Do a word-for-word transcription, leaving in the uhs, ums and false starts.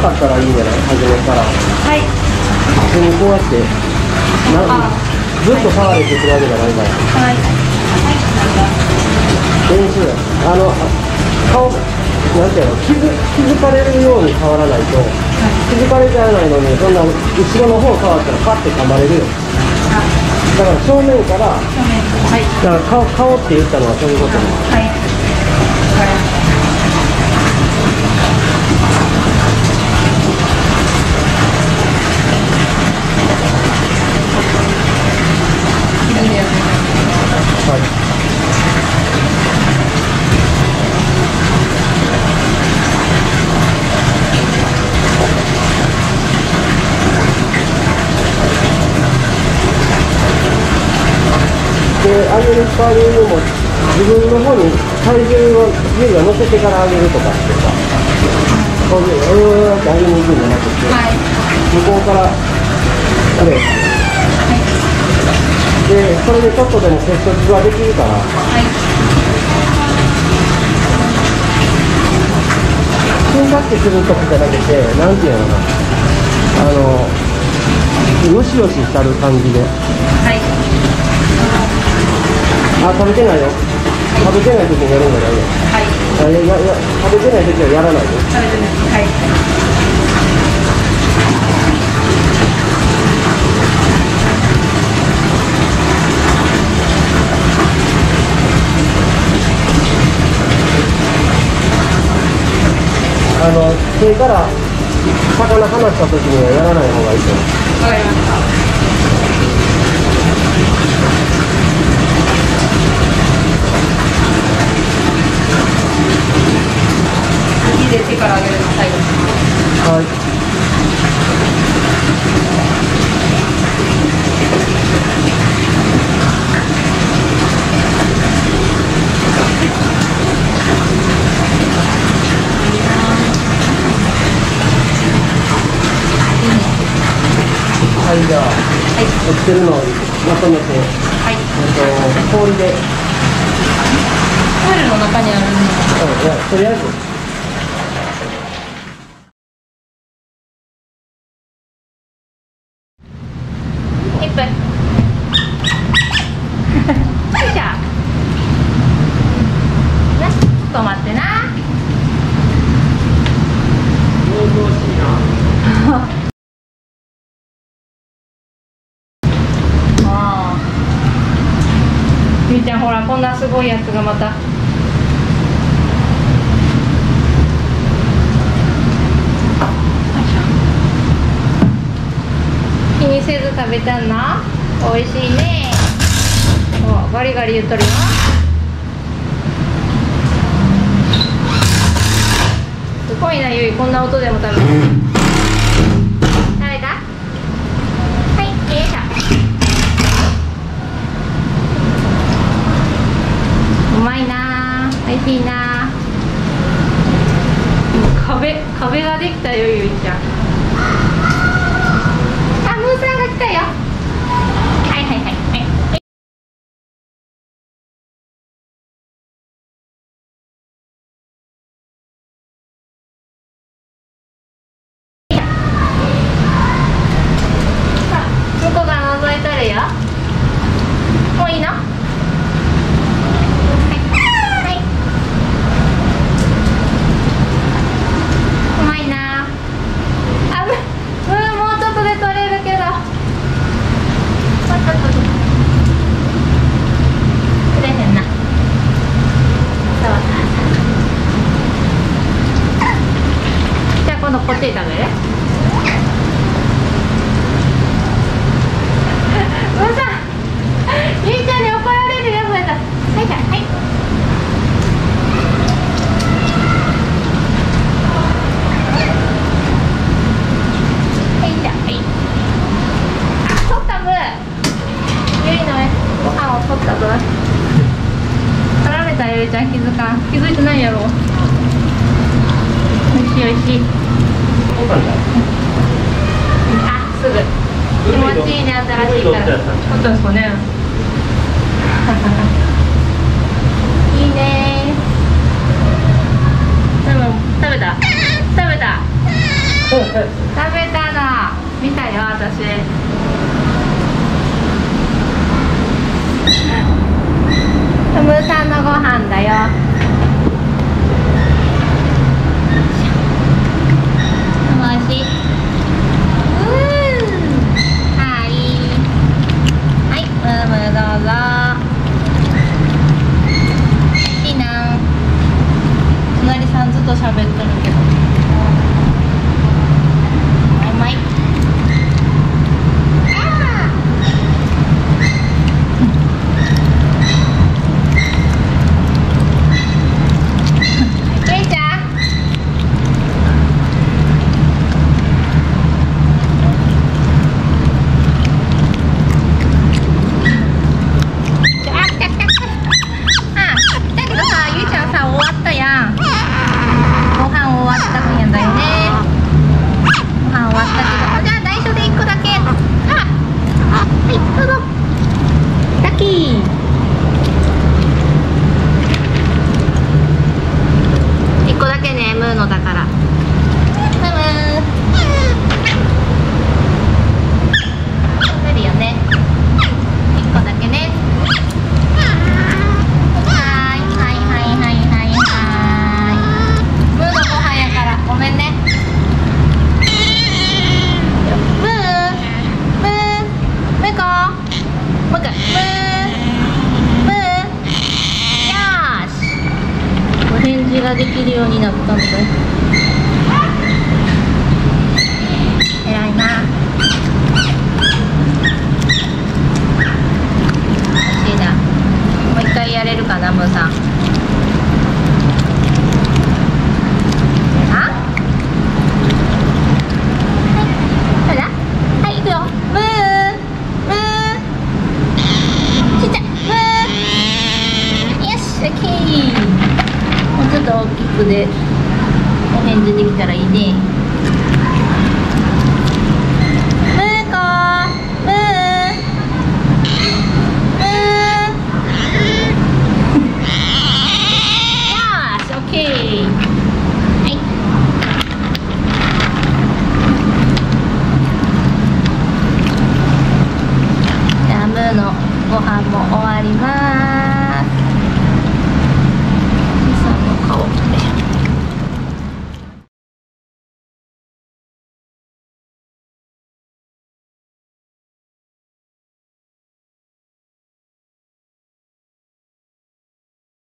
かったらいいんじゃない？初めから。 はい。 普通にこうやってなずっと触れてくるわけじゃないから。 はい。 練習だ。あの顔なんていうの、気づ気づかれるように触らないと、はい、気づかれちゃわないのにそんな後ろの方触ったらパッて噛まれるよ。だから正面から、正面、はい、だから顔顔って言ったのはそういうことです。はい。はい。で、上げるスパーリングも自分の方に体重を指を乗せてから上げるとかってさ、こういう上を上げに行くんじゃなくて、はい、向こうからあれ、はい、で、それでちょっとでも接触ができるから、はい、瞬間ってするときじゃなくて、なんていうのかな、あのよしよししたる感じで。はい。あ、食べてないよ。食べてない時にやるんじゃないよ。はい。あ、いやいや、食べてない時はやらないよ。食べてない。はい。あの手から魚離した時にはやらない方がいいと思う。わかりました。で手から上げるの最後にします。はい。はい、じゃあ、はい、落ちてるのをまとめて、はい、えっと氷で。プールの中にあるの。いや、とりあえず。みーちゃんほらこんなすごいやつがまた。気にせず食べたんな。おいしいね。おガリガリ言っとるよ。すごいなゆい、こんな音でも食べる。食べた？はい、よいしょ。うまいな、おいしいな。壁、壁ができたよ、ゆいちゃん。あ、ムーさんが来たよ。はいはいはいはい。さあ、向こうが覗いとるよ。もういいの？こっちで食べる？むーさん、ゆいちゃんに怒られるよ、むーさん。はいじゃはい。はいじゃはい。あ、取ったむー。ゆいのご飯を取ったぞ。取られたゆいちゃん気づかん。気づいてないやろ。おいしいおいしい。あ、すぐ気持ちいいね、新しいから取ったんですかね。いいね。でも食べた食べたたの見たよ私。トムさんのご飯だよ。おいしい。はいはい、ムームーどうぞ。いいな。隣さんずっと喋ってるけど。うまい。ができるようになったので